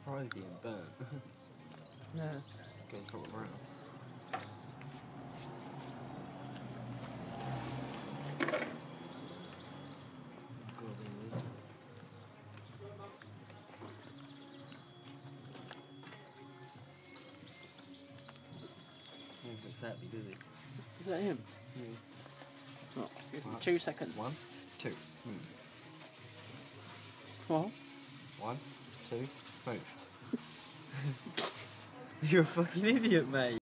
surprised he didn't burn. Yeah. Go put him around. Exactly, does he? Is that him? Yeah. Oh, give him 2 seconds. 1, 2. What? 1, 2, move. You're a fucking idiot, mate.